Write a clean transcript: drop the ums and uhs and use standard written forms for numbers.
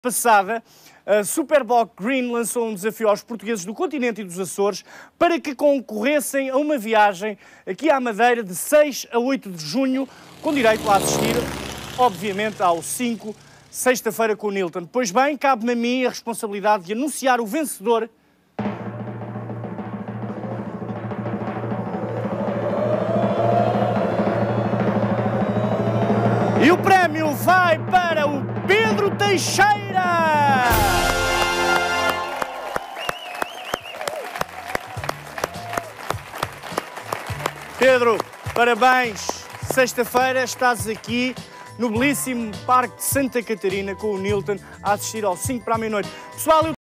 Passada, a Superboc Green lançou um desafio aos portugueses do continente e dos Açores para que concorressem a uma viagem aqui à Madeira de 6 a 8 de junho, com direito a assistir, obviamente, ao 5, sexta-feira com o Nilton. Pois bem, cabe-me a mim a responsabilidade de anunciar o vencedor. E o prémio vai para o Pedro Teixeira! Pedro, parabéns! Sexta-feira estás aqui no belíssimo Parque de Santa Catarina com o Nilton a assistir ao 5 para a meia-noite. Pessoal,